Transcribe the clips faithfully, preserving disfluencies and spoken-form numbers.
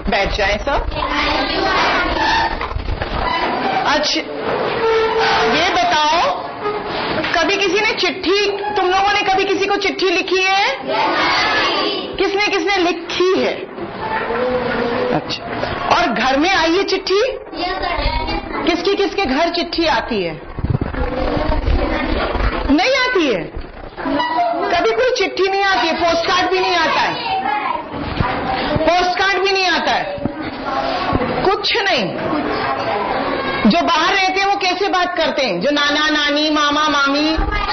बैठ जाए सब। अच्छा ये बताओ, कभी किसी ने चिट्ठी, तुम लोगों ने कभी किसी को चिट्ठी लिखी है? किसने किसने लिखी है? अच्छा, और घर में आई है चिट्ठी? किसकी किसके घर चिट्ठी आती है? नहीं आती है? कभी कोई चिट्ठी नहीं आती है? पोस्ट कार्ड भी नहीं आता है? पोस्ट कार्ड भी नहीं आता है? कुछ नहीं। जो बाहर रहते हैं वो कैसे बात करते हैं? जो नाना नानी मामा मामी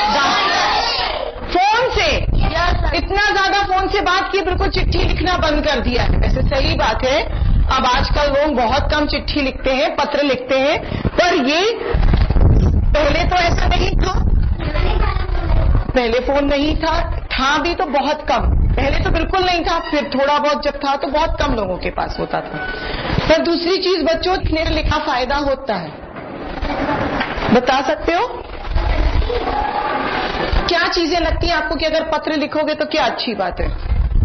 फोन से, इतना ज्यादा फोन से बात की, बिल्कुल चिट्ठी लिखना बंद कर दिया है। वैसे सही बात है, अब आजकल लोग बहुत कम चिट्ठी लिखते हैं, पत्र लिखते हैं, पर ये पहले तो ऐसा नहीं था। पहले फोन नहीं था, था भी तो बहुत कम। पहले तो बिल्कुल नहीं था, फिर थोड़ा बहुत जब था तो बहुत कम लोगों के पास होता था। पर दूसरी चीज, बच्चों लिखने लिखा फायदा होता है, बता सकते हो? क्या चीजें लगती हैं आपको कि अगर पत्र लिखोगे तो क्या अच्छी बात है?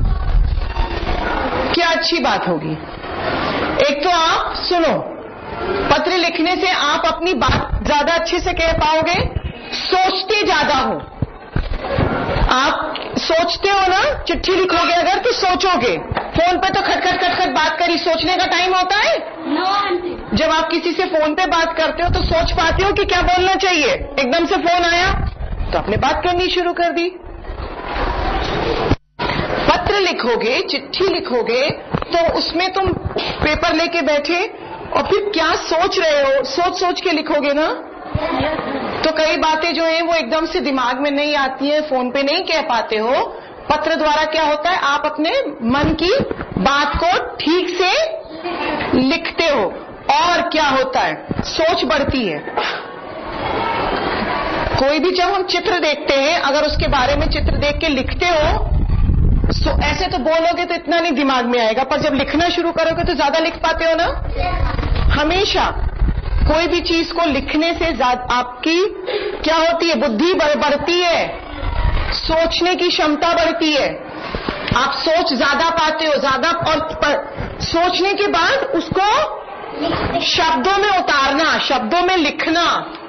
क्या अच्छी बात होगी? एक तो आप सुनो, पत्र लिखने से आप अपनी बात ज्यादा अच्छे से कह पाओगे, सोचते ज्यादा हो। आप सोचते हो ना, चिट्ठी लिखोगे अगर तो सोचोगे। फोन पे तो खटखट खटखट बात करी, सोचने का टाइम होता है? no. जब आप किसी से फोन पे बात करते हो तो सोच पाते हो कि क्या बोलना चाहिए? एकदम से फोन आया तो आपने बात करनी शुरू कर दी। पत्र लिखोगे, चिट्ठी लिखोगे तो उसमें तुम पेपर लेके बैठे और फिर क्या सोच रहे हो, सोच सोच के लिखोगे ना, तो कई बातें जो हैं वो एकदम से दिमाग में नहीं आती है, फोन पे नहीं कह पाते हो। पत्र द्वारा क्या होता है, आप अपने मन की बात को ठीक से लिखते हो और क्या होता है, सोच बढ़ती है। कोई भी जब हम चित्र देखते हैं, अगर उसके बारे में चित्र देख के लिखते हो, तो ऐसे तो बोलोगे तो इतना नहीं दिमाग में आएगा, पर जब लिखना शुरू करोगे तो ज्यादा लिख पाते हो ना। हमेशा कोई भी चीज को लिखने से आपकी क्या होती है, बुद्धि बढ़ती है, सोचने की क्षमता बढ़ती है, आप सोच ज्यादा पाते हो, ज्यादा, और सोचने के बाद उसको शब्दों में उतारना, शब्दों में लिखना।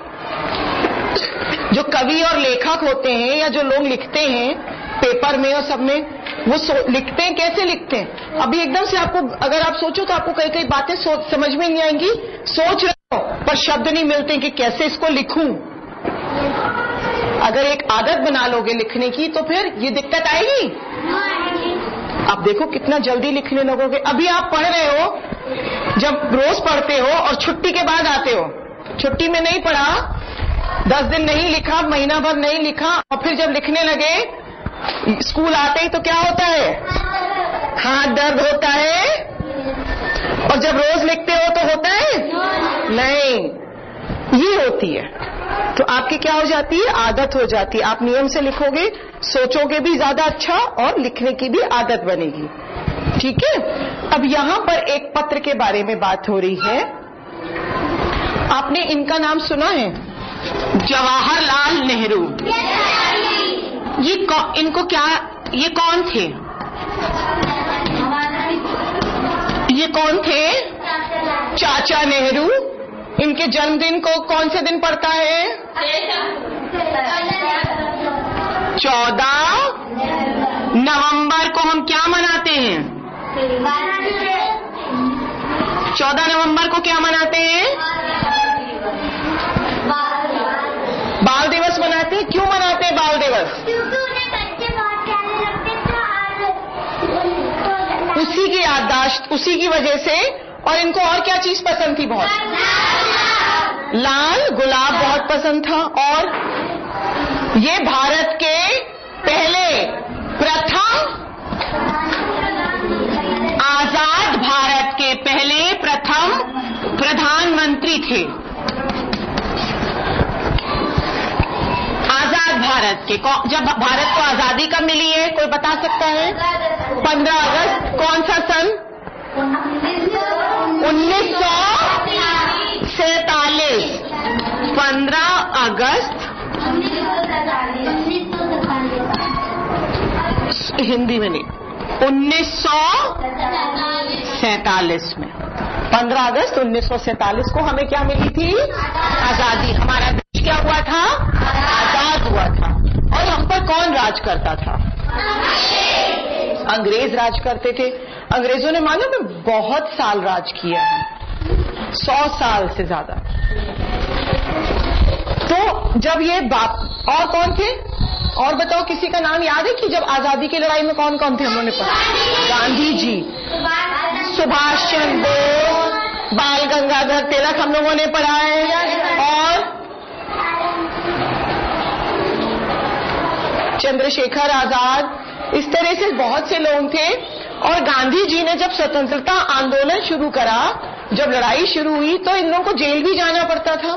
जो कवि और लेखक होते हैं या जो लोग लिखते हैं पेपर में और सब में, वो लिखते हैं, कैसे लिखते हैं? अभी एकदम से आपको, अगर आप सोचो तो आपको कई कई बातें समझ में नहीं आएंगी, सोच रहे हो पर शब्द नहीं मिलते कि कैसे इसको लिखूं। अगर एक आदत बना लोगे लिखने की तो फिर ये दिक्कत आएगी। आप देखो कितना जल्दी लिखने लगोगे। अभी आप पढ़ रहे हो, जब रोज पढ़ते हो और छुट्टी के बाद आते हो, छुट्टी में नहीं पढ़ा, दस दिन नहीं लिखा, महीना भर नहीं लिखा, और फिर जब लिखने लगे स्कूल आते ही तो क्या होता है, हाथ दर्द होता है, और जब रोज लिखते हो तो होता है नहीं, ये होती है। तो आपकी क्या हो जाती है, आदत हो जाती है। आप नियम से लिखोगे, सोचोगे भी ज्यादा अच्छा, और लिखने की भी आदत बनेगी। ठीक है। अब यहां पर एक पत्र के बारे में बात हो रही है। आपने इनका नाम सुना है, जवाहरलाल नेहरू। ये इनको क्या, ये कौन थे? ये कौन थे? चाचा नेहरू। इनके जन्मदिन को कौन से दिन पड़ता है? चौदह नवंबर को हम क्या मनाते हैं? चौदह नवंबर को क्या मनाते हैं? बाल दिवस मनाते हैं। क्यों मनाते हैं बाल दिवस? उसी की याददाश्त, उसी की वजह से। और इनको और क्या चीज पसंद थी बहुत? लाल गुलाब बहुत पसंद था। और ये भारत के पहले प्रथम आजाद भारत के पहले प्रथम प्रधानमंत्री थे। आजाद भारत के, जब भारत को आजादी कब मिली है, कोई बता सकता है? पंद्रह अगस्त। कौन सा सन? उन्नीस सौ सैतालीस। पंद्रह अगस्त हिंदी में नहीं, उन्नीस सौ सैतालीस में। पंद्रह अगस्त उन्नीस सौ सैतालीस को हमें क्या मिली थी? आजादी। हमारा देश क्या हुआ था? आजाद हुआ था। और हम पर कौन राज करता था? अंग्रेज राज करते थे। अंग्रेजों ने मालूम है बहुत साल राज किया है, सौ साल से ज्यादा। तो जब ये बाप और कौन थे? और बताओ, किसी का नाम याद है कि जब आजादी की लड़ाई में कौन कौन थे? हम लोगों ने पढ़ा, गांधी जी, सुभाष चंद्र बोस, बाल गंगाधर तिलक हम लोगों ने पढ़ा है, और चंद्रशेखर आजाद। इस तरह से बहुत से लोग थे। और गांधी जी ने जब स्वतंत्रता आंदोलन शुरू करा, जब लड़ाई शुरू हुई, तो इन लोगों को जेल भी जाना पड़ता था।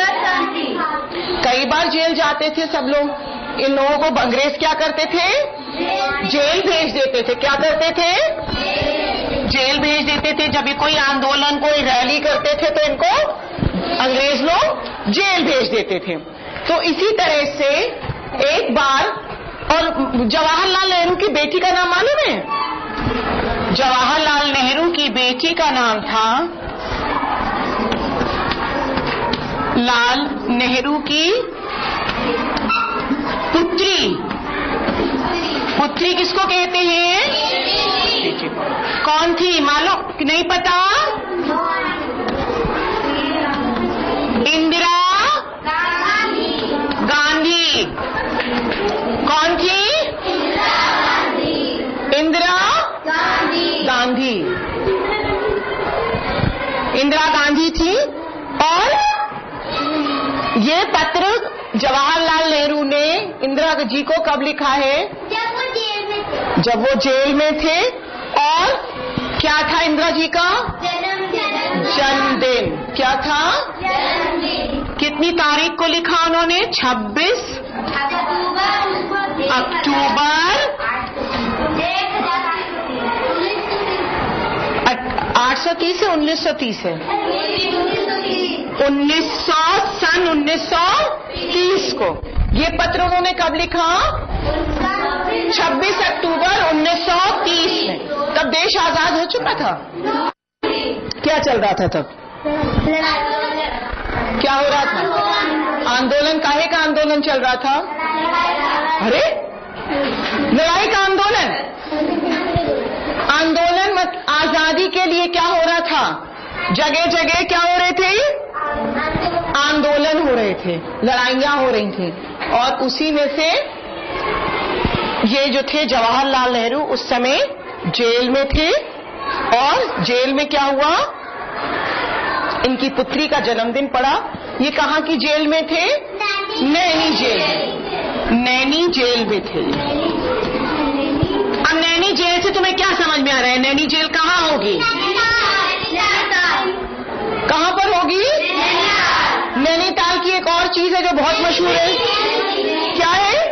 कई बार जेल जाते थे सब लोग। इन लोगों को अंग्रेज क्या करते थे? जेल भेज देते थे। क्या करते थे? जेल भेज देते थे। जब ये कोई आंदोलन, कोई रैली करते थे तो इनको अंग्रेज लोग जेल भेज देते थे। तो इसी तरह से एक बार, और जवाहरलाल नेहरू की बेटी का नाम मालूम है? जवाहरलाल नेहरू की बेटी का नाम था लाल नेहरू की पुत्री। पुत्री किसको कहते हैं? कौन थी मालूम? नहीं पता? इंदिरा गांधी। कौन थी? इंदिरा गांधी। इंदिरा गांधी थी। और ये पत्र जवाहरलाल नेहरू ने इंदिरा जी को कब लिखा है? जब वो जेल में थे। जब वो जेल में थे। और क्या था इंदिरा जी का? जन्मदिन। क्या था? जन्मदिन। कितनी तारीख को लिखा उन्होंने? छब्बीस अक्टूबर आठ सौ तीस है उन्नीस सौ तीस है उन्नीस सौ सन उन्नीस सौ तीस को। ये पत्र उन्होंने कब लिखा? छब्बीस अक्टूबर उन्नीस सौ तीस में। तब देश आजाद हो चुका था। क्या चल रहा था तब? क्या हो रहा था? आंदोलन। काहे का आंदोलन चल रहा था? अरे लड़ाई का आंदोलन। आंदोलन मत आजादी के लिए क्या हो रहा था? जगह जगह क्या हो रहे थे? आंदोलन हो रहे थे, लड़ाइयां हो रही थी। और उसी में से ये जो थे जवाहरलाल नेहरू उस समय जेल में थे। और जेल में क्या हुआ? इनकी पुत्री का जन्मदिन पड़ा। ये कहाँ की जेल में थे? नैनी जेल में। नैनी जेल में थे। अब नैनी जेल से तुम्हें क्या समझ में आ रहा है? नैनी जेल कहाँ होगी? कहाँ पर होगी? नैनीताल की एक और चीज है जो बहुत मशहूर है। क्या है?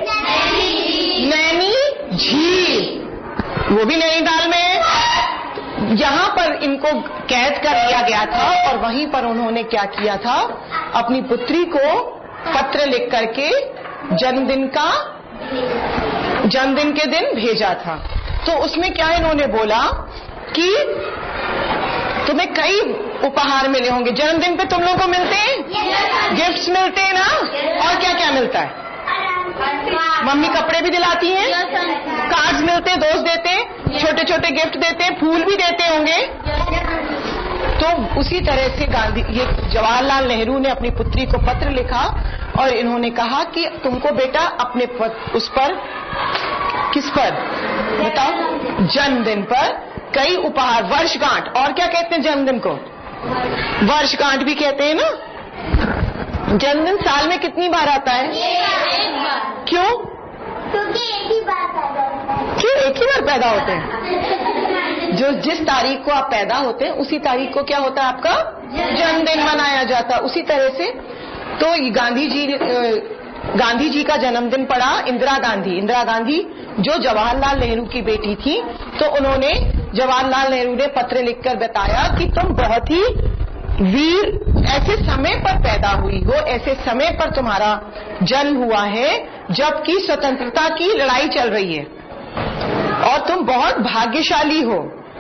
नैनी झील। वो भी नैनीताल में है। यहाँ पर इनको कैद कर लिया गया था और वहीं पर उन्होंने क्या किया था? अपनी पुत्री को पत्र लिख करके जन्मदिन का जन्मदिन के दिन भेजा था। तो उसमें क्या इन्होंने बोला कि तुम्हें कई उपहार मिले होंगे। जन्मदिन पे तुम लोगों को मिलते हैं, गिफ्ट्स मिलते हैं ना? और क्या क्या मिलता है? मम्मी कपड़े भी दिलाती हैं, कार्ड्स मिलते हैं, दोस्त देते हैं, छोटे छोटे गिफ्ट देते हैं, फूल भी देते होंगे। तो उसी तरह से गांधी ये जवाहरलाल नेहरू ने अपनी पुत्री को पत्र लिखा और इन्होंने कहा कि तुमको बेटा अपने उस पर, किस पर बताओ? जन्मदिन पर कई उपहार, वर्षगांठ। और क्या कहते हैं जन्मदिन को? वर्षगांठ भी कहते हैं ना। जन्मदिन साल में कितनी बार आता है? एक बार। क्यों? क्योंकि एक ही बार पैदा होता है। क्यों एक ही बार पैदा होते हैं? जो जिस तारीख को आप पैदा होते हैं उसी तारीख को क्या होता है? आपका जन्मदिन मनाया जाता है। उसी तरह से तो गांधी जी गांधी जी का जन्मदिन पड़ा। इंदिरा गांधी इंदिरा गांधी जो जवाहरलाल नेहरू की बेटी थी, तो उन्होंने जवाहरलाल नेहरू ने पत्र लिखकर बताया कि तुम बहुत ही वीर ऐसे समय पर पैदा हुई हो, ऐसे समय पर तुम्हारा जन्म हुआ है जबकि स्वतंत्रता की लड़ाई चल रही है और तुम बहुत भाग्यशाली हो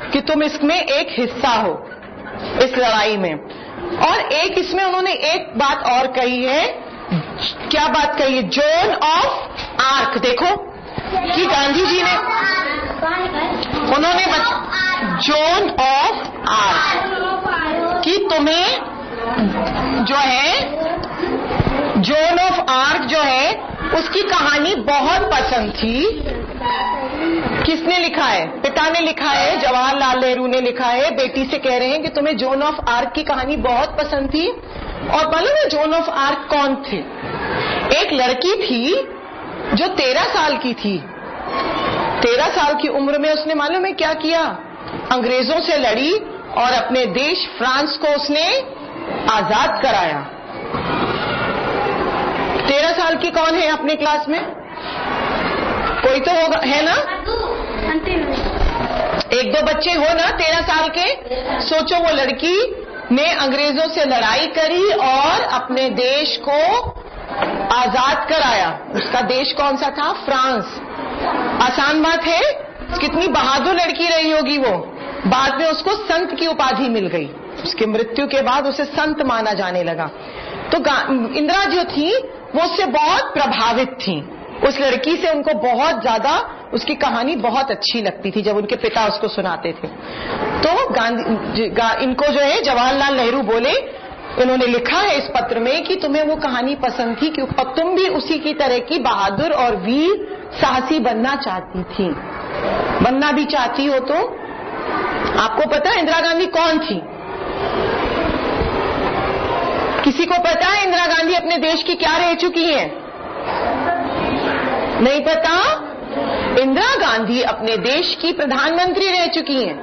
कि तुम इसमें एक हिस्सा हो इस लड़ाई में। और एक इसमें उन्होंने एक बात और कही है। क्या बात कही है? Joan of Arc. देखो कि गांधी जी ने उन्होंने जोन ऑफ आर्क कि तुम्हें जो है जोन ऑफ आर्क जो है उसकी कहानी बहुत पसंद थी। किसने लिखा है? पिता ने लिखा है, जवाहरलाल नेहरू ने लिखा है। बेटी से कह रहे हैं कि तुम्हें जोन ऑफ आर्क की कहानी बहुत पसंद थी। और मालूम है जोन ऑफ आर्क कौन थे? एक लड़की थी जो तेरह साल की थी। तेरह साल की उम्र में उसने मालूम है क्या किया? अंग्रेजों से लड़ी और अपने देश फ्रांस को उसने आजाद कराया। तेरह साल की कौन है अपने क्लास में? कोई तो होगा, है ना? एक दो बच्चे हो ना तेरह साल के। सोचो वो लड़की ने अंग्रेजों से लड़ाई करी और अपने देश को आजाद कराया। उसका देश कौन सा था? फ्रांस। आसान बात है? कितनी बहादुर लड़की रही होगी वो। बाद में उसको संत की उपाधि मिल गई। उसकी मृत्यु के बाद उसे संत माना जाने लगा। तो इंदिरा जो थी वो उससे बहुत प्रभावित थी। उस लड़की से उनको बहुत ज्यादा उसकी कहानी बहुत अच्छी लगती थी जब उनके पिता उसको सुनाते थे। तो गांधी इनको जो है जवाहरलाल नेहरू बोले, उन्होंने लिखा है इस पत्र में कि तुम्हें वो कहानी पसंद थी क्योंकि तुम भी उसी की तरह की बहादुर और वीर साहसी बनना चाहती थी। बनना भी चाहती हो तो आपको पता है इंदिरा गांधी कौन थी? किसी को पता है इंदिरा गांधी अपने देश की क्या रह चुकी हैं? नहीं पता? इंदिरा गांधी अपने देश की प्रधानमंत्री रह चुकी हैं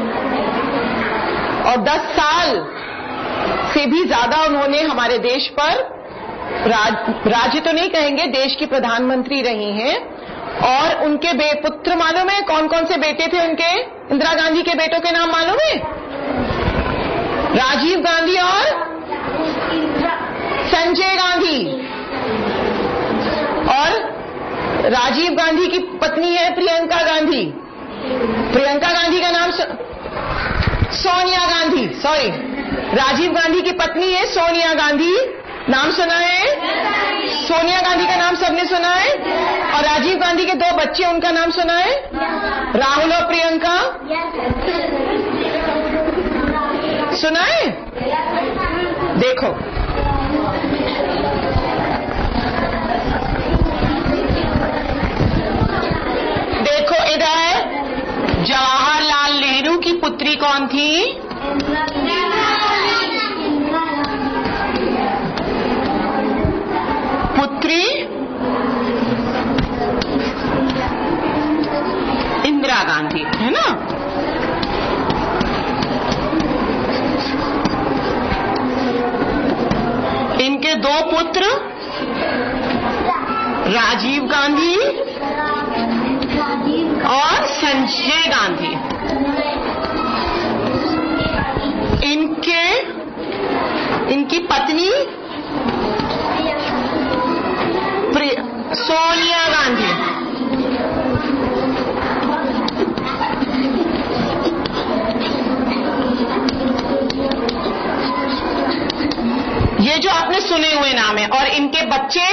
और दस साल से भी ज्यादा उन्होंने हमारे देश पर राज, राज्य तो नहीं कहेंगे, देश की प्रधानमंत्री रही हैं। और उनके बे पुत्र मालूम है कौन कौन से बेटे थे उनके? इंदिरा गांधी के बेटों के नाम मालूम है? राजीव गांधी और संजय गांधी। और राजीव गांधी की पत्नी है प्रियंका गांधी। प्रियंका गांधी का नाम सो, सोनिया गांधी, सॉरी राजीव गांधी की पत्नी है सोनिया गांधी। नाम सुना है? सोनिया गांधी का नाम सबने सुना है। और राजीव गांधी के दो बच्चे, उनका नाम सुना है? राहुल और प्रियंका। सुना है? देखो देखो इधर जवाहरलाल नेहरू की पुत्री कौन थी? पुत्री इंदिरा गांधी, है ना? इनके दो पुत्र राजीव गांधी और संजय गांधी। इनके इनकी पत्नी सोनिया गांधी। ये जो आपने सुने हुए नाम है। और इनके बच्चे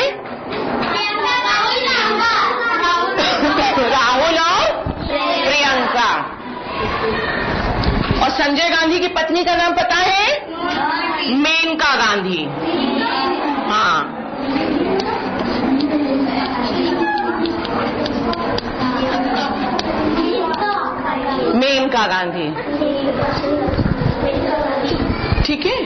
राहुल और प्रियंका। और संजय गांधी की पत्नी का नाम पता है? मेनका गांधी। हाँ, मेनका गांधी। ठीक है।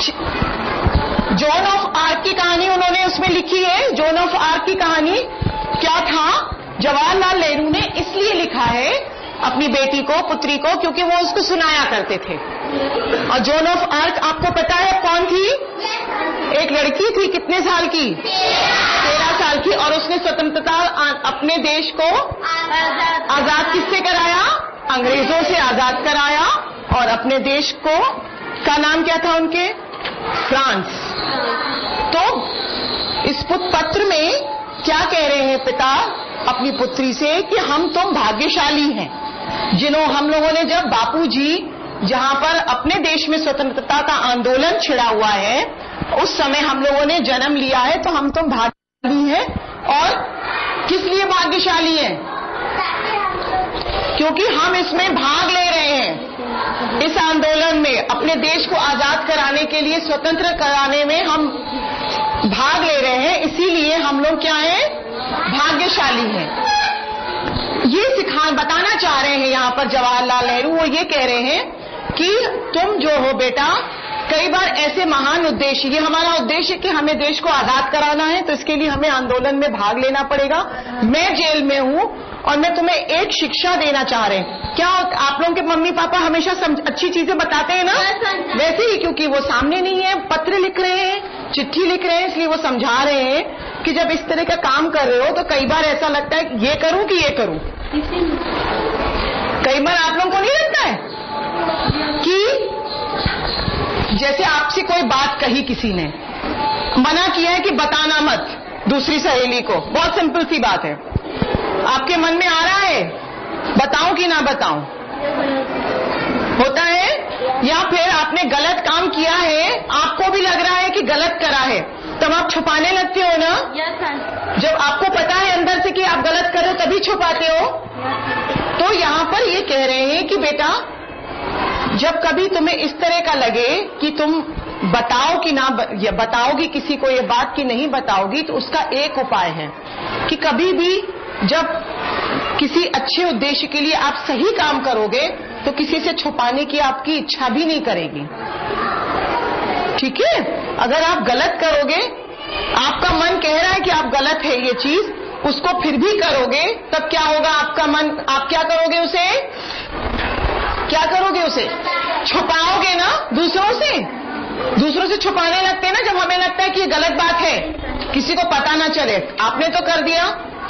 जोन ऑफ आर्क की कहानी उन्होंने उसमें लिखी है। जोन ऑफ आर्क की कहानी क्या था? जवाहरलाल नेहरू ने इसलिए लिखा है अपनी बेटी को, पुत्री को, क्योंकि वो उसको सुनाया करते थे। और जोन ऑफ आर्क आपको पता है कौन थी? एक लड़की थी, कितने साल की? तेरह साल की। और उसने स्वतंत्रता अपने देश को आजाद किससे कराया? अंग्रेजों से आजाद कराया। और अपने देश को का नाम क्या था उनके? फ्रांस। तो इस पत्र में क्या कह रहे हैं पिता अपनी पुत्री से कि हम तुम भाग्यशाली हैं, जिन्हों हम लोगों ने जब बापूजी जहां पर अपने देश में स्वतंत्रता का आंदोलन छिड़ा हुआ है, उस समय हम लोगों ने जन्म लिया है, तो हम तुम भाग्यशाली हैं। और किस लिए भाग्यशाली हैं? क्योंकि हम इसमें भाग ले रहे हैं, इस आंदोलन में, अपने देश को आजाद कराने के लिए, स्वतंत्र कराने में हम भाग ले रहे हैं। इसीलिए हम लोग क्या हैं? भाग्यशाली हैं। ये सिखा बताना चाह रहे हैं यहाँ पर जवाहरलाल नेहरू। वो ये कह रहे हैं कि तुम जो हो बेटा, कई बार ऐसे महान उद्देश्य, ये हमारा उद्देश्य कि हमें देश को आजाद कराना है, तो इसके लिए हमें आंदोलन में भाग लेना पड़ेगा। मैं जेल में हूँ और मैं तुम्हें एक शिक्षा देना चाह रहे हैं। क्या आप लोगों के मम्मी पापा हमेशा अच्छी चीजें बताते हैं ना? वैसे ही, क्योंकि वो सामने नहीं है, पत्र लिख रहे हैं, चिट्ठी लिख रहे हैं, इसलिए वो समझा रहे हैं कि जब इस तरह का काम कर रहे हो तो कई बार ऐसा लगता है कि ये करूं कि ये करूं। कई बार आप लोगों को नहीं लगता है कि जैसे आपसे कोई बात कही, किसी ने मना किया है कि बताना मत दूसरी सहेली को, बहुत सिंपल सी बात है, आपके मन में आ रहा है बताऊं कि ना बताऊं, होता है? या फिर आपने गलत काम किया है, आपको भी लग रहा है कि गलत करा है, तब आप छुपाने लगते हो ना? जब आपको पता है अंदर से कि आप गलत कर रहे हो, तभी छुपाते हो। तो यहाँ पर ये कह रहे हैं कि बेटा, जब कभी तुम्हें इस तरह का लगे कि तुम बताओ कि ना बताओगी किसी को ये बात कि नहीं बताओगी, तो उसका एक उपाय है कि कभी भी जब किसी अच्छे उद्देश्य के लिए आप सही काम करोगे, तो किसी से छुपाने की आपकी इच्छा भी नहीं करेगी। ठीक है? अगर आप गलत करोगे, आपका मन कह रहा है कि आप गलत है ये चीज, उसको फिर भी करोगे, तब क्या होगा? आपका मन, आप क्या करोगे? उसे क्या करोगे? उसे छुपाओगे ना दूसरों से। दूसरों से छुपाने लगते हैं ना जब हमें लगता है कि ये गलत बात है, किसी को पता ना चले। आपने तो कर दिया,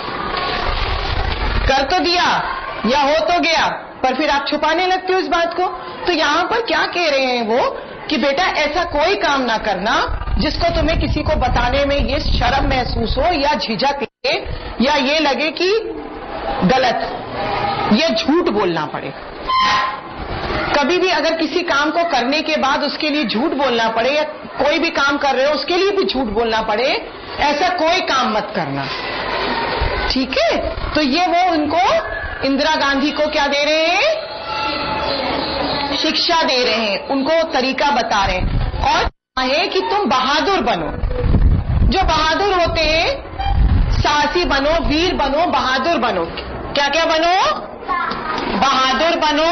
कर तो दिया या हो तो गया, पर फिर आप छुपाने लगते हो इस बात को। तो यहाँ पर क्या कह रहे हैं वो कि बेटा, ऐसा कोई काम ना करना जिसको तुम्हें किसी को बताने में ये शर्म महसूस हो या झिझक लगे या ये लगे कि गलत, ये झूठ बोलना पड़े। कभी भी अगर किसी काम को करने के बाद उसके लिए झूठ बोलना पड़े, या कोई भी काम कर रहे हो उसके लिए भी झूठ बोलना पड़े, ऐसा कोई काम मत करना। ठीक है? तो ये वो उनको, इंदिरा गांधी को क्या दे रहे हैं? शिक्षा दे रहे हैं, उनको तरीका बता रहे हैं। और है कि तुम बहादुर बनो। जो बहादुर होते हैं, साहसी बनो, वीर बनो, बहादुर बनो। क्या क्या बनो? बहादुर बनो,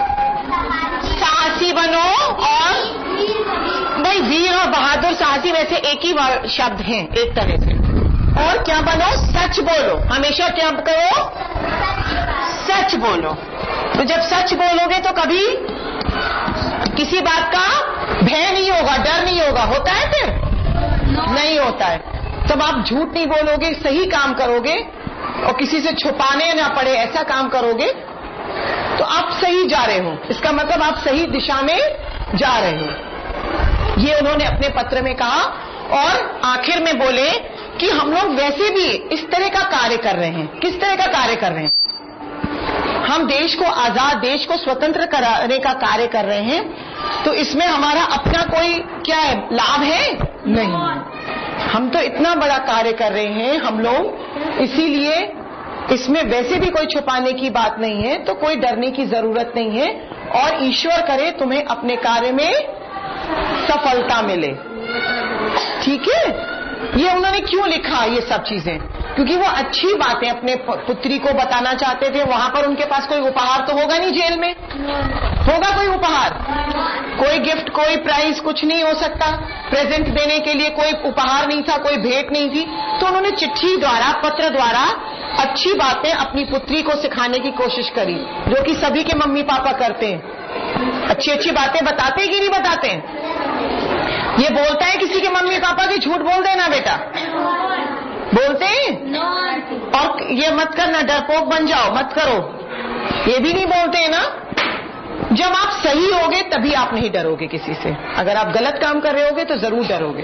साहसी बनो, और भाई वीर और बहादुर साहसी वैसे एक ही शब्द हैं एक तरह से। और क्या बनो? सच बोलो, हमेशा क्या करो? सच बोलो। तो जब सच बोलोगे तो कभी किसी बात का भय नहीं होगा, डर नहीं होगा। होता है फिर? नहीं होता है। तब आप झूठ नहीं बोलोगे, सही काम करोगे और किसी से छुपाने ना पड़े ऐसा काम करोगे, तो आप सही जा रहे हो। इसका मतलब आप सही दिशा में जा रहे हो। ये उन्होंने अपने पत्र में कहा। और आखिर में बोले कि हम लोग वैसे भी इस तरह का कार्य कर रहे हैं। किस तरह का कार्य कर रहे हैं? हम देश को आजाद, देश को स्वतंत्र कराने का कार्य कर रहे हैं, तो इसमें हमारा अपना कोई क्या है? लाभ है? नहीं। हम तो इतना बड़ा कार्य कर रहे हैं हम लोग, इसीलिए इसमें वैसे भी कोई छुपाने की बात नहीं है, तो कोई डरने की जरूरत नहीं है। और ईश्वर करे तुम्हें अपने कार्य में सफलता मिले। ठीक है? ये उन्होंने क्यों लिखा ये सब चीजें? क्योंकि वो अच्छी बातें अपने पुत्री को बताना चाहते थे। वहां पर उनके पास कोई उपहार तो होगा नहीं, जेल में होगा कोई उपहार? कोई गिफ्ट, कोई प्राइज, कुछ नहीं हो सकता। प्रेजेंट देने के लिए कोई उपहार नहीं था, कोई भेंट नहीं थी। तो उन्होंने चिट्ठी द्वारा, पत्र द्वारा अच्छी बातें अपनी पुत्री को सिखाने की कोशिश करी, जो कि सभी के मम्मी पापा करते हैं। अच्छी अच्छी बातें बताते कि नहीं बताते? ये बोलता है किसी के मम्मी पापा की झूठ बोल देना बेटा, बोलते हैं? और ये मत करना, डरपोक बन जाओ, मत करो, ये भी नहीं बोलते हैं ना। जब आप सही होगे तभी आप नहीं डरोगे किसी से। अगर आप गलत काम कर रहे होगे तो जरूर डरोगे।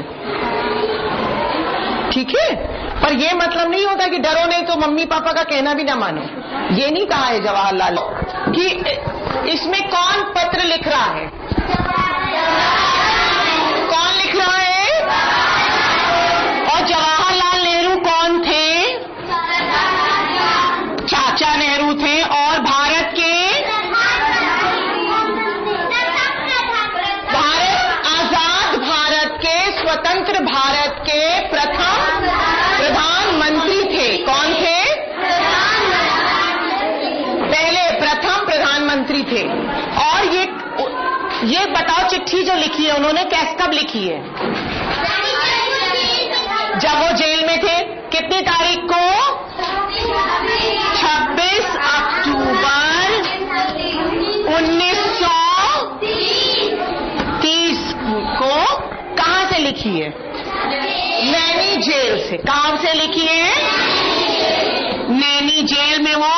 ठीक है? पर ये मतलब नहीं होता कि डरो नहीं तो मम्मी पापा का कहना भी ना मानो। ये नहीं कहा है जवाहरलाल। कि इसमें कौन पत्र लिख रहा है? कौन लिख रहा है? और जवाहरलाल नेहरू कौन थे? चाचा नेहरू थे। और भारत के भारत आजाद भारत के स्वतंत्र भारत के प्रथम प्रधानमंत्री थे। कौन थे? पहले प्रथम प्रधानमंत्री थे। और ये ये बताओ, चिट्ठी जो लिखी है उन्होंने कैसे कब लिखी है? जब वो जेल में थे। कितनी तारीख को? छब्बीस अक्टूबर उन्नीस सौ तीस को। कहां से लिखी है? नैनी जेल से। कहां से लिखी है? नैनी जेल में वो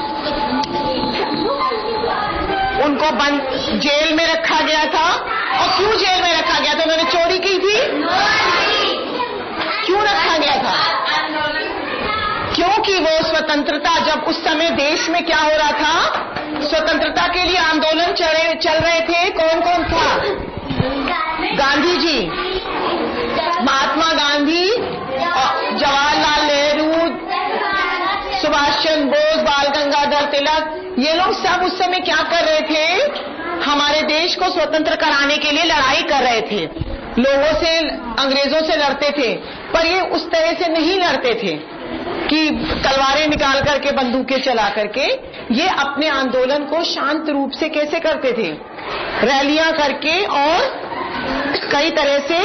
उनको बंद जेल में रखा गया था। और क्यों जेल में रखा गया था? उन्होंने चोरी की थी। क्यों रखा गया था? क्योंकि वो स्वतंत्रता, जब उस समय देश में क्या हो रहा था, स्वतंत्रता के लिए आंदोलन चल चल रहे थे। कौन कौन था? गांधी जी, महात्मा गांधी, जवाहरलाल नेहरू, सुभाष चंद्र बोस, बाल गंगाधर तिलक, ये लोग सब उस समय क्या कर रहे थे? हमारे देश को स्वतंत्र कराने के लिए लड़ाई कर रहे थे। लोगों से, अंग्रेजों से लड़ते थे। पर ये उस तरह से नहीं लड़ते थे कि तलवारें निकाल करके, बंदूकें चला करके। ये अपने आंदोलन को शांत रूप से कैसे करते थे? रैलियां करके, और कई तरह से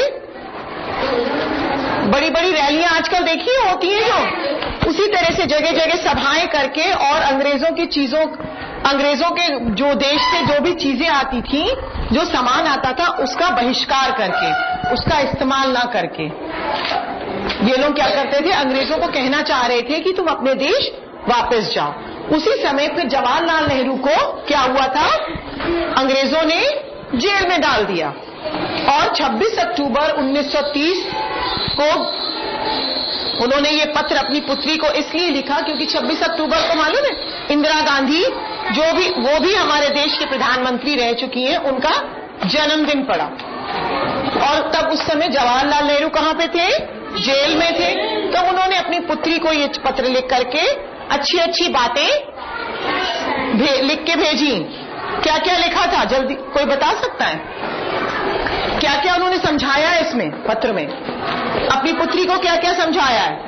बड़ी बड़ी रैलियां आजकल देखी होती हैं जो, उसी तरह से जगह जगह सभाएं करके, और अंग्रेजों की चीजों, अंग्रेजों के जो देश से जो भी चीजें आती थी, जो सामान आता था, उसका बहिष्कार करके, उसका इस्तेमाल ना करके ये लोग क्या करते थे? अंग्रेजों को कहना चाह रहे थे कि तुम अपने देश वापस जाओ। उसी समय फिर जवाहरलाल नेहरू को क्या हुआ था? अंग्रेजों ने जेल में डाल दिया। और छब्बीस अक्टूबर उन्नीस सौ तीस को उन्होंने ये पत्र अपनी पुत्री को इसलिए लिखा क्योंकि छब्बीस अक्टूबर को मालूम है इंदिरा गांधी, जो भी वो भी हमारे देश के प्रधानमंत्री रह चुकी हैं, उनका जन्मदिन पड़ा। और तब उस समय जवाहरलाल नेहरू कहां पे थे? जेल में थे। तो उन्होंने अपनी पुत्री को ये पत्र लिख करके अच्छी अच्छी बातें लिख के भेजी। क्या क्या लिखा था? जल्दी कोई बता सकता है? क्या क्या उन्होंने समझाया है इसमें पत्र में? अपनी पुत्री को क्या क्या समझाया है?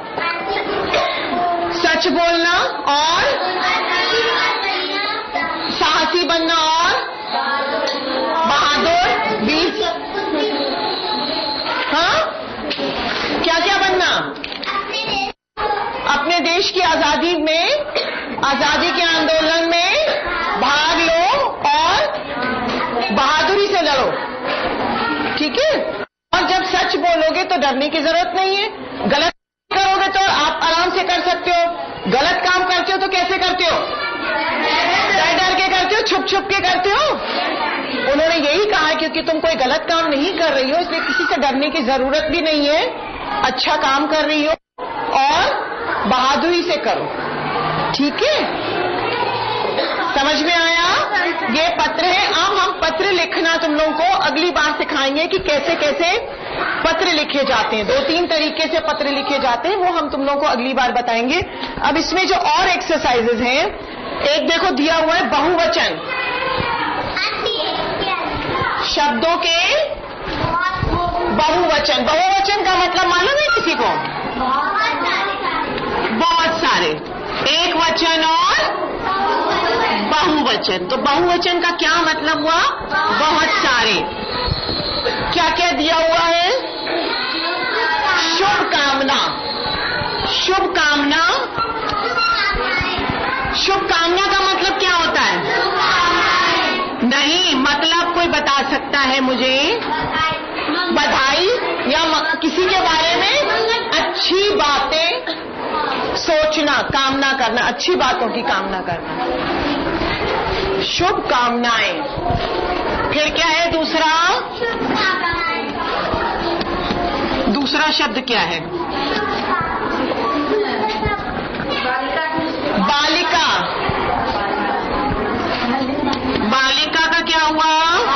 सच बोलना और साहसी बनना और बहादुर वीर। हाँ, क्या क्या बनना? अपने देश की आजादी में, आजादी के आंदोलन में भाग लो और बहादुरी से लड़ो। ठीक है? और जब सच बोलोगे तो डरने की जरूरत नहीं है। गलत करोगे तो आप आराम से कर सकते हो। गलत काम करते हो तो कैसे करते हो? डर डर के करते हो, छुप छुप के करते हो। उन्होंने यही कहा क्योंकि तुम कोई गलत काम नहीं कर रही हो, इसलिए किसी से डरने की जरूरत भी नहीं है। अच्छा काम कर रही हो और बहादुरी से करो। ठीक है? समझ में आया? ये पत्र है। अब हम पत्र लिखना तुम लोगों को अगली बार सिखाएंगे कि कैसे कैसे पत्र लिखे जाते हैं। दो तीन तरीके से पत्र लिखे जाते हैं, वो हम तुम लोगों को अगली बार बताएंगे। अब इसमें जो और एक्सरसाइजेज हैं, एक देखो दिया हुआ है बहुवचन शब्दों के बहुवचन। बहुवचन का मतलब मालूम है किसी को? बहुत सारे। एक वचन और बहुवचन। तो बहुवचन का क्या मतलब हुआ? बहुत सारे। क्या क्या दिया हुआ है? शुभ कामना। शुभ कामना। शुभ कामना का मतलब क्या होता है? नहीं, मतलब कोई बता सकता है मुझे? बधाई या किसी के बारे में अच्छी बातें सोचना, कामना करना, अच्छी बातों की कामना करना, शुभ कामनाएं। फिर क्या है दूसरा? दूसरा शब्द क्या है? बालिका। बालिका का क्या हुआ?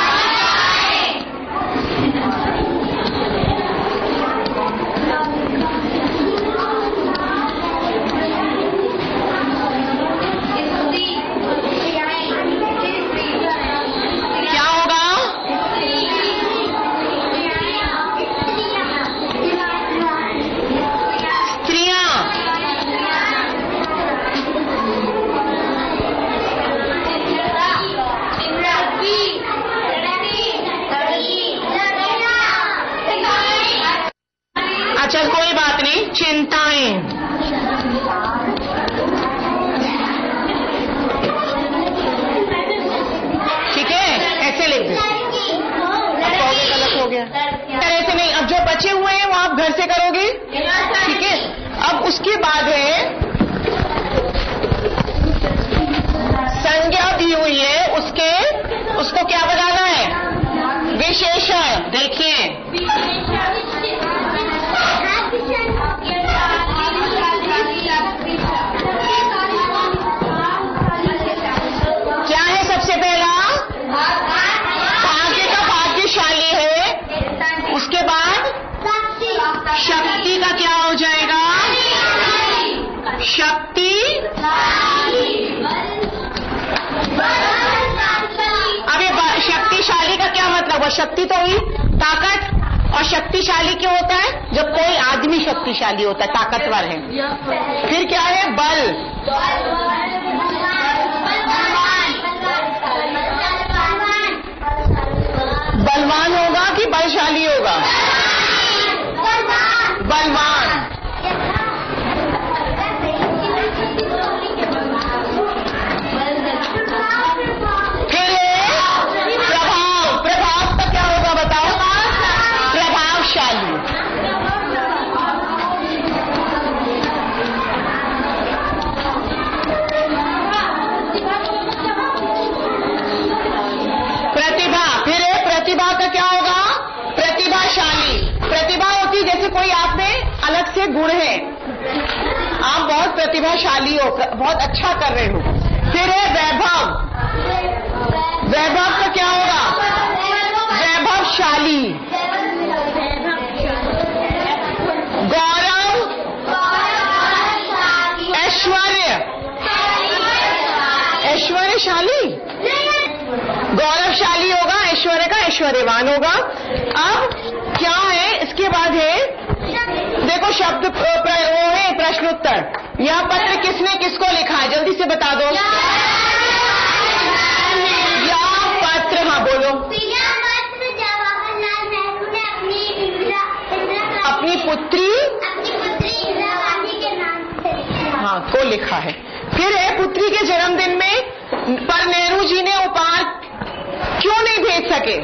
क्या होगा? स्त्रियां। अच्छा कोई बात नहीं, चिंताएं। ठीक है, ऐसे लिख दो। अब कहोगे गलत हो गया, ऐसे नहीं। अब जो बचे हुए हैं वो आप घर से करोगे, ठीक है। अब उसके बाद है संज्ञा दी हुई है, उसके उसको क्या बताना है? विशेषण। देखिए क्या है? सबसे पहला भाग्य का भाग्यशाली है, उसके बाद शक्ति का क्या हो जाएगा? शक्ति। अब ये शक्तिशाली का क्या मतलब हुआ? शक्ति तो हुई ताकत, और शक्तिशाली क्यों होता है? जब कोई आदमी शक्तिशाली होता है, ताकतवर है। फिर क्या है? बल। बलवान होगा कि बलशाली होगा? बलवान। फिर प्रभाव। प्रभाव का क्या होगा बताओ? प्रभावशाली। प्रतिभा। फिर प्रतिभा का क्या होगा? प्रतिभाशाली। प्रतिभा होती जैसे कोई आप में अलग से गुण है, आप बहुत प्रतिभाशाली हो, बहुत अच्छा कर रहे हो। फिर है वैभव। वैभव का क्या होगा? वैभवशाली। गौरव। ऐश्वर्य। ऐश्वर्यशाली। गौरवशाली होगा, ऐश्वर्य का ऐश्वर्यवान होगा। अब क्या है? इसके बाद है देखो शब्द प्र, वो है प्रश्नोत्तर। यह पत्र किसने किसको लिखा है? जल्दी से बता दो। यह पत्र, हाँ बोलो। यह पत्र जवाहरलाल नेहरू ने अपनी इंदिरा अपनी पुत्री अपनी पुत्री इंदिरा गांधी के नाम से लिखा। हाँ को लिखा है। फिर है पुत्री के जन्मदिन में पर नेहरू जी ने उपहार क्यों नहीं भेज सके?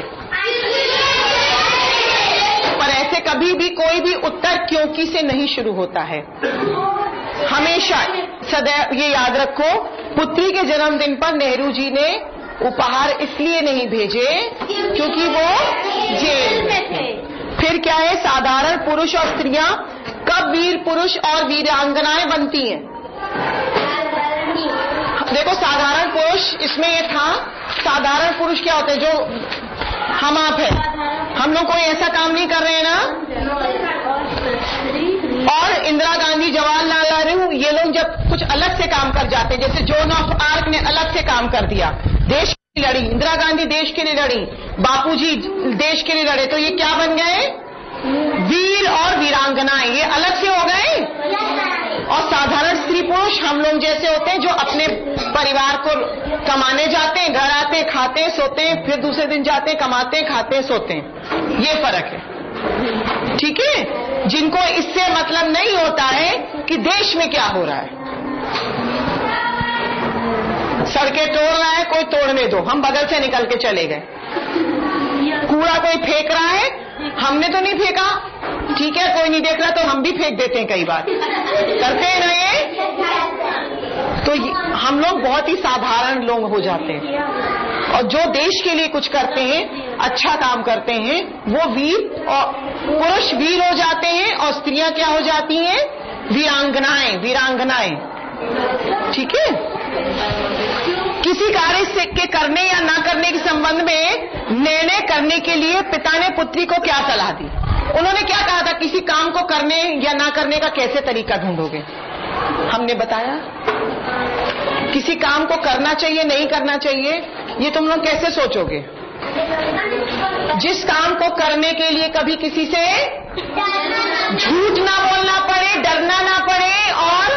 पर ऐसे कभी भी कोई भी उत्तर क्योंकि से नहीं शुरू होता है। हमेशा सदैव ये याद रखो, पुत्री के जन्मदिन पर नेहरू जी ने उपहार इसलिए नहीं भेजे क्योंकि वो जेल में थे। फिर क्या है? साधारण पुरुष और स्त्रियां कब वीर पुरुष और वीरांगनाएं बनती हैं? देखो साधारण पुरुष, इसमें ये था साधारण पुरुष क्या होते हैं? जो हम आप है, हम लोग कोई ऐसा काम नहीं कर रहे हैं ना। और इंदिरा गांधी, जवाहरलाल नेहरू, ये लोग जब कुछ अलग से काम कर जाते, जैसे जोन ऑफ आर्क ने अलग से काम कर दिया, देश के लिए लड़ी, इंदिरा गांधी देश के लिए लड़ी, बापूजी देश के लिए लड़े, तो ये क्या बन गए? वीर और वीरांगनाएं। ये अलग से हो गए। और साधारण स्त्री पुरुष हम लोग जैसे होते हैं जो अपने परिवार को कमाने जाते हैं, घर आते हैं, खाते हैं, सोते हैं, फिर दूसरे दिन जाते हैं, कमाते हैं, खाते हैं, सोते हैं। ये फर्क है, ठीक है। जिनको इससे मतलब नहीं होता है कि देश में क्या हो रहा है। सड़कें तोड़ रहा है कोई, तोड़ने दो, हम बगल से निकल के चले गए। कूड़ा कोई फेंक रहा है, हमने तो नहीं फेंका, ठीक है, कोई नहीं देख रहा तो हम भी फेंक देते हैं, कई बार करते हैं ना ये। तो हम लोग बहुत ही साधारण लोग हो जाते हैं, और जो देश के लिए कुछ करते हैं, अच्छा काम करते हैं, वो वीर और पुरुष वीर हो जाते हैं, और स्त्रियां क्या हो जाती हैं? वीरांगनाएं। वीरांगनाएं, ठीक है। किसी कार्य से के करने या ना करने के संबंध में निर्णय करने के लिए पिता ने पुत्री को क्या सलाह दी? उन्होंने क्या कहा था? किसी काम को करने या ना करने का कैसे तरीका ढूंढोगे? हमने बताया किसी काम को करना चाहिए नहीं करना चाहिए, ये तुम लोग कैसे सोचोगे? जिस काम को करने के लिए कभी किसी से झूठ ना बोलना पड़े, डरना ना पड़े और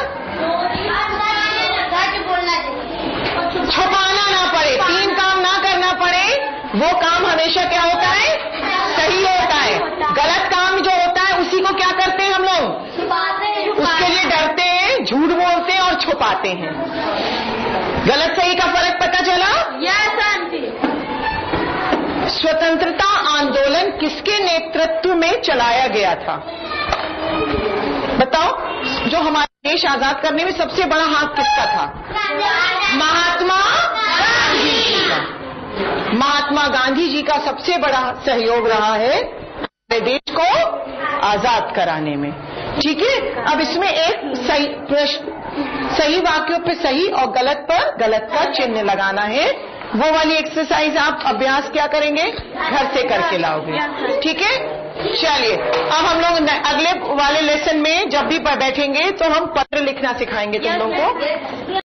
छुपाना ना पड़े, तीन काम ना करना पड़े, वो काम हमेशा क्या होता है? सही होता है। गलत काम जो होता है उसी को क्या करते हैं हम लोग? उसके लिए डरते हैं, झूठ बोलते हैं और छुपाते हैं। गलत सही का फर्क पता चला? Yes aunty. स्वतंत्रता आंदोलन किसके नेतृत्व में चलाया गया था? बताओ, जो हमारा देश आजाद करने में सबसे बड़ा हाथ किसका था? महात्मा गांधी जी का। महात्मा गांधी जी का सबसे बड़ा सहयोग रहा है हमारे देश को आजाद कराने में। ठीक है, अब इसमें एक सही प्रश्न, सही वाक्यों पे सही और गलत पर गलत का चिन्ह लगाना है। वो वाली एक्सरसाइज आप अभ्यास क्या करेंगे? घर से करके लाओगे। ठीक है, चलिए अब हम लोग अगले वाले लेसन में जब भी बैठेंगे तो हम पत्र लिखना सिखाएंगे तुम लोगों को।